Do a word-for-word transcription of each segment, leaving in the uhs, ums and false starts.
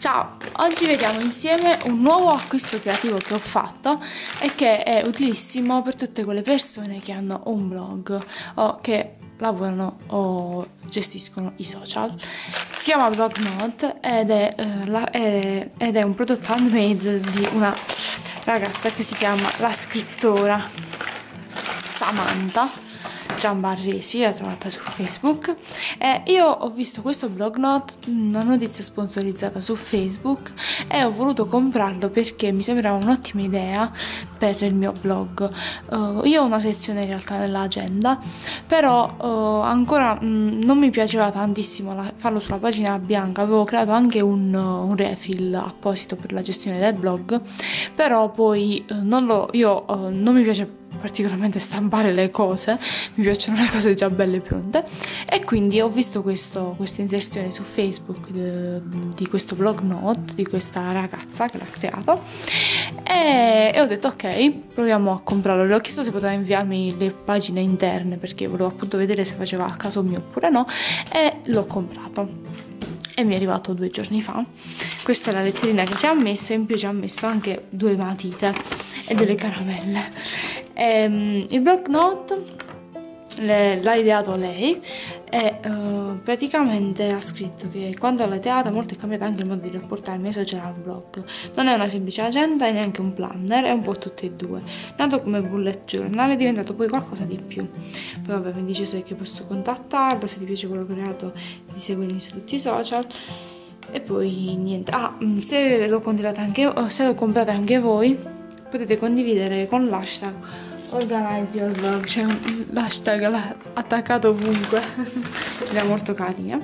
Ciao, oggi vediamo insieme un nuovo acquisto creativo che ho fatto e che è utilissimo per tutte quelle persone che hanno un blog o che lavorano o gestiscono i social. Si chiama Blognote ed è, eh, la, è, ed è un prodotto handmade di una ragazza che si chiama La Scrittora Samantha Giambarresi, l'ho trovata su Facebook e io ho visto questo Blognote, una notizia sponsorizzata su Facebook, e ho voluto comprarlo perché mi sembrava un'ottima idea per il mio blog. Uh, io ho una sezione in realtà nell'agenda, però uh, ancora mh, non mi piaceva tantissimo la, farlo sulla pagina bianca. Avevo creato anche un, uh, un refill apposito per la gestione del blog, però poi uh, non lo, io uh, non mi piace particolarmente stampare le cose, mi piacciono le cose già belle pronte, e quindi ho visto questo, questa inserzione su Facebook de, di questo Blognote di questa ragazza che l'ha creato e, e ho detto ok, proviamo a comprarlo. Le ho chiesto se poteva inviarmi le pagine interne perché volevo appunto vedere se faceva a caso mio oppure no, e l'ho comprato e mi è arrivato due giorni fa. Questa è la letterina che ci ha messo, e in più ci ha messo anche due matite e delle caramelle. Ehm, il Blognote l'ha ideato lei e uh, praticamente ha scritto che quando l'ha ideata molto è cambiato anche il modo di rapportare i miei social al blog. Non è una semplice agenda e neanche un planner, è un po' tutte e due. Nato come bullet journal è diventato poi qualcosa di più. Poi vabbè, mi dice se che posso contattarlo, se ti piace quello che ho creato di seguirmi su tutti i social. E poi niente, ah, se lo comprate anche, se lo comprate anche voi potete condividere con l'hashtag Organize Your Blog, c'è un l'hashtag attaccato ovunque ed è molto carina.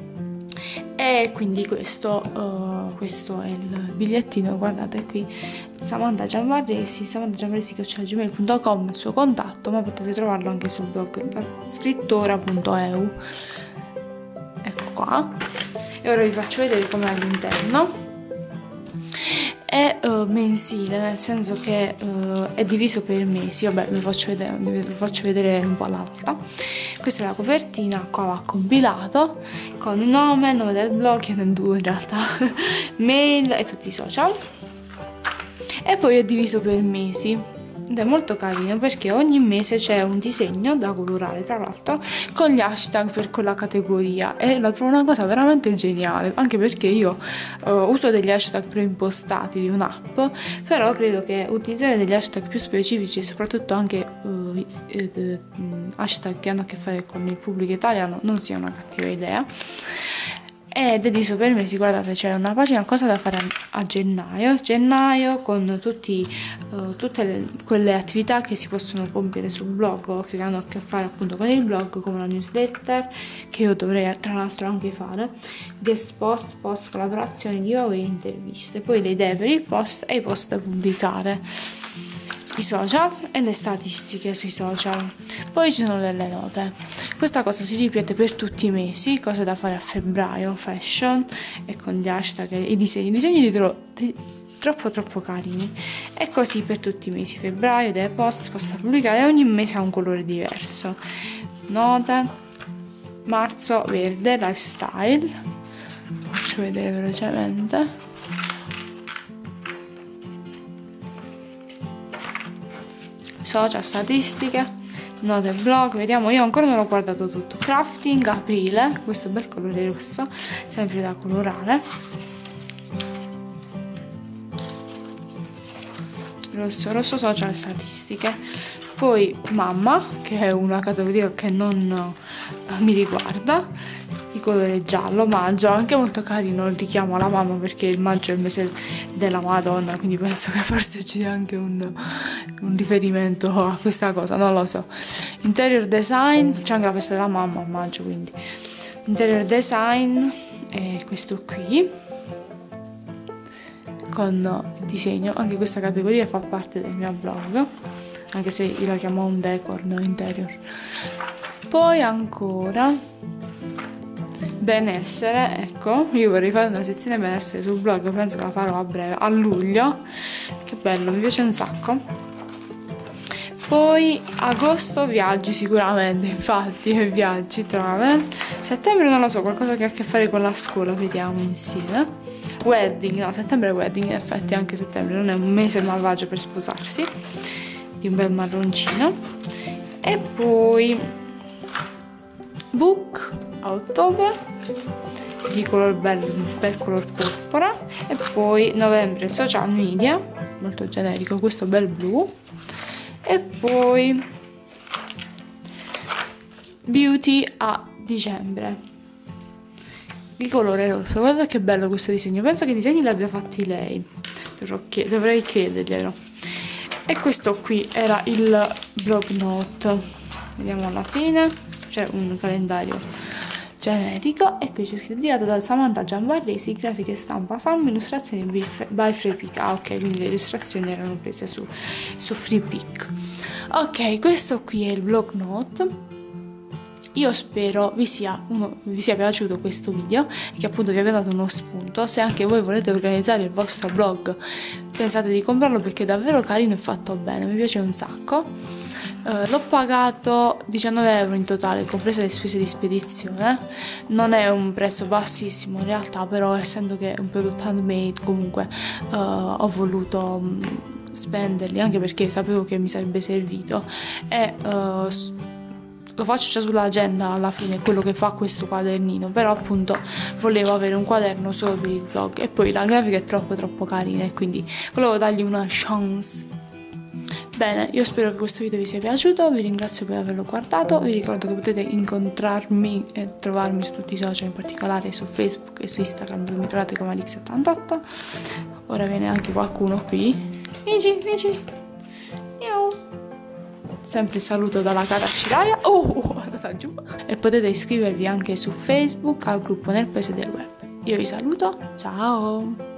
E quindi questo, uh, questo è il bigliettino, guardate qui, Samantha Giambarresi, samantha giambarresi chiocciola gmail punto com, il suo contatto, ma potete trovarlo anche sul blog scrittora punto e u. Ecco qua, e ora vi faccio vedere com'è all'interno. È uh, mensile, nel senso che uh, è diviso per mesi. Vabbè, vi faccio vedere, vi faccio vedere un po' alla volta. Questa è la copertina, qua va compilato con il nome, il nome del blog, che ne due in realtà, mail e tutti i social. E poi è diviso per mesi ed è molto carino perché ogni mese c'è un disegno da colorare, tra l'altro con gli hashtag per quella categoria, e la trovo una cosa veramente geniale, anche perché io uh, uso degli hashtag preimpostati di un'app, però credo che utilizzare degli hashtag più specifici e soprattutto anche uh, eh, hashtag che hanno a che fare con il pubblico italiano non sia una cattiva idea. Ed è diviso per mesi. Guardate, c'è una pagina cosa da fare a gennaio gennaio con tutti, uh, tutte le, quelle attività che si possono compiere sul blog o che hanno a che fare appunto con il blog, come la newsletter, che io dovrei tra l'altro anche fare, guest post, post collaborazioni, giveaway e interviste, poi le idee per il post e i post da pubblicare, i social e le statistiche sui social. Poi ci sono delle note. Questa cosa si ripete per tutti i mesi, cose da fare a febbraio, fashion, e con gli hashtag e i disegni, i disegni li trovo troppo troppo carini, e così per tutti i mesi. Febbraio, dei post, post da pubblicare, e ogni mese ha un colore diverso. Note, marzo verde, lifestyle, faccio vedere velocemente. Social, statistiche, note, blog, vediamo, io ancora non l'ho guardato tutto. Crafting, aprile, questo bel colore rosso, sempre da colorare, rosso, rosso, social, statistiche. Poi mamma, che è una categoria che non mi riguarda, di colore giallo, maggio, anche molto carino il richiamo alla mamma perché il maggio è il mese della Madonna, quindi penso che forse ci sia anche un, un riferimento a questa cosa, non lo so. Interior design, c'è anche la festa della mamma a maggio, quindi interior design è questo qui con disegno, anche questa categoria fa parte del mio blog, anche se io la chiamo home decor, no interior. Poi ancora benessere, ecco, io vorrei fare una sezione benessere sul blog, penso che la farò a breve, a luglio, che bello, mi piace un sacco. Poi agosto viaggi sicuramente, infatti viaggi travel. Settembre non lo so, qualcosa che ha a che fare con la scuola, vediamo insieme. Wedding, no, settembre è wedding, in effetti anche settembre non è un mese malvagio per sposarsi, di un bel marroncino. E poi book a ottobre, di color bel, bel color porpora. E poi novembre social media, molto generico, questo bel blu. E poi beauty a dicembre di colore rosso. Guarda che bello questo disegno, penso che i disegni li abbia fatti lei, dovrei chiederglielo. E questo qui era il blog note, vediamo alla fine, c'è un calendario generico e qui c'è scritto diretto da Samantha Giambarresi, grafica e stampa Sam, illustrazioni by Freepik. Ah, ok, quindi le illustrazioni erano prese su, su Freepik. Ok, questo qui è il blog note. Io spero vi sia, uno, vi sia piaciuto questo video e che appunto vi abbia dato uno spunto. Se anche voi volete organizzare il vostro blog, pensate di comprarlo perché è davvero carino e fatto bene, mi piace un sacco. Uh, l'ho pagato diciannove euro in totale, comprese le spese di spedizione. Non è un prezzo bassissimo in realtà, però essendo che è un prodotto handmade comunque uh, ho voluto um, spenderli, anche perché sapevo che mi sarebbe servito. E uh, lo faccio già sull'agenda alla fine, quello che fa questo quadernino, però appunto volevo avere un quaderno solo per il blog. E poi la grafica è troppo troppo carina e quindi volevo dargli una chance. Bene, io spero che questo video vi sia piaciuto, vi ringrazio per averlo guardato, vi ricordo che potete incontrarmi e trovarmi su tutti i social, in particolare su Facebook e su Instagram, dove mi trovate come Alix settantotto. Ora viene anche qualcuno qui. Vici, vici. Miau. Sempre saluto dalla cara Shiraya. Oh, è andata giù. E potete iscrivervi anche su Facebook al gruppo Nel Paese del Web. Io vi saluto, ciao!